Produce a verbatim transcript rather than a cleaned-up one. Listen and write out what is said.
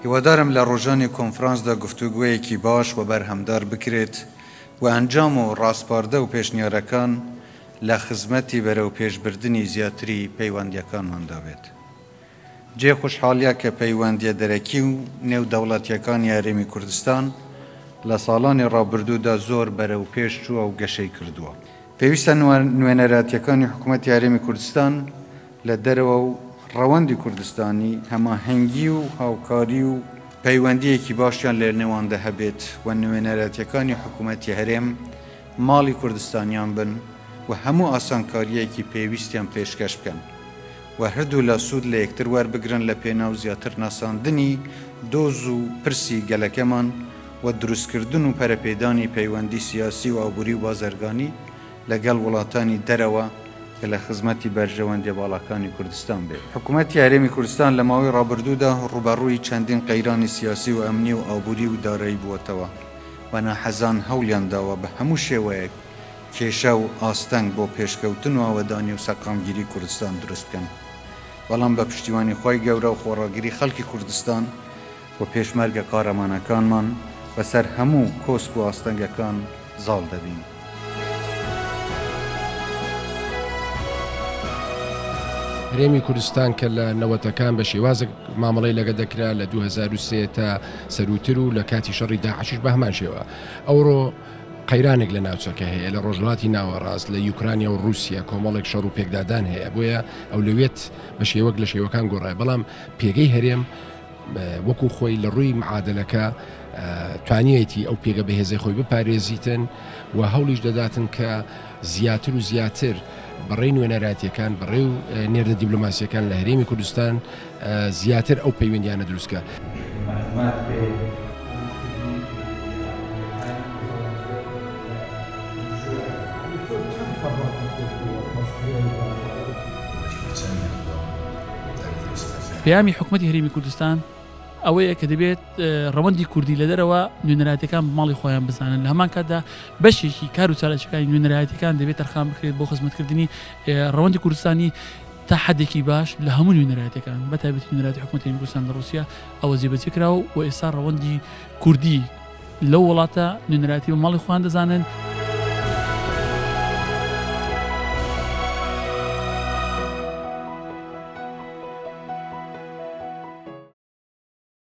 هیوادارم لە ڕۆژانی کۆنفرانسدا گفتوگویەکی باش و بەرهەمدار بکرێت و ئەنجام و ڕاستپاردە و پێشنیارەکان لە خزمەتی بەرەو پێشبردننی زیاتری پەیوەندیەکانماندا بێت. جێ خوشحاڵیە کە پەیوەندیە دەرەکی و نێودەوڵەتیەکانی هەرێمی کوردستان لە ساڵانی ڕابردوودا زۆر بەرەو پێش چووە و گەشەی کردووە. پێویستە نوێنەراتیەکانی حکوومەتی هەرێمی کوردستان لە دەرەوە و ڕەوەندی کوردستانی هەماهەنگی و هاوکاری و پەیوەندیەکی باشیان لە نێواندا هەبێت و نوێنەراتیەکانی حکوومەتی هەرێم ماڵی کوردستانیان بن و هەموو ئاسانکاریەکی پێویستیان پێشکەش بکەن و هەردوو لە سوود لە یەکتر وەربگرن لە پێناو زیاتر ناساندنی دۆز و پرسی گەلەکەمان و دروستکردن و پەرەپێدانی پەیوەندی سیاسی و ئابووری و بازرگانی لەگەڵ وڵاتانی دەرەوە کە لە خزمەتی بەرژەوەندی باڵاکانی کوردستان بێت. حکوومەتی هەرێمی کوردستان لە ماوەی ڕابردوودا ڕوبەڕووی چەندین قەیرانی سیاسی و ئەمنی و ئابووری و دارایی بووەتەوە و ناحەزان هەوڵیان داوە بە هەموو شێوەیەک کێشە و ئاستەنگ بۆ پێشکەوتن و ئاوەدانی و سەقامگیری کوردستان دروست بکەن. بەڵام بە پشتیوانی خۆی گەورە و خۆڕاگیری خەڵکی کوردستان و پێشمەرگە قارەمانەکانمان بەسەر هەموو کۆسپ و ئاستەنگەکان زاڵ دەبین. هەرێمی کوردستان کە لە نەوەتەکان بە شێوازە مامەڵەی لەگە دەکرا لە دوو هەزار و سێ تا سەروتر و لە کاتی شەڕی داعشیش بە هەمان شێوە ئەوڕۆ قەیرانێک لە ناوچەکە هەیە لە ڕۆژهەڵاتی ناوەڕاست لە یوکرانیا و رووسیا کۆمەڵێک شەڕ و پێکدادان هەیە بۆیە ئەو لەوێت بە شێوەک لە شێوەکان گۆڕای بەڵام پێگەی هەرێم وەکو خۆی لە ڕووی معادلەکە توانیەتی ئەو پێگە بەهێزەی خۆی بپارێزیتن و هەوڵیش دەداتن کە زیاتر و زیاتر بەڕێی نوێنەراتیەکان بەڕێ و نێردە دیبلۆماسیەکان لە هەرێمی کوردستان زیاتر ئەو پەیوەندیانە دروستکە. پەیامی حکوومەتی هەرێمی کوردستان ئەوەیە کە دەبێت ڕەوەندی کوردی لە دەرەوە نوێنەراتیەکان ماڵی خۆیان بزانن لە هەمان کاتدا بەشێکی کار و چالەکانی نوێنەراتیەکان دەبێت تەرخان بکرێت بۆ خزمەتکردنی ڕەوەندی کوردستانی تا حدێکی باش لە هەموو نوێنەراتیەکان بەتایبەتی نوێنەراتی حکوومەتی هەرێمی کوردستان لە رووسیا ئەوە جێبەجێ کراوە و ئێستا ڕەوەندی کوردی لەو وڵاتە نوێنەراتی و ماڵی خۆیان دەزانن.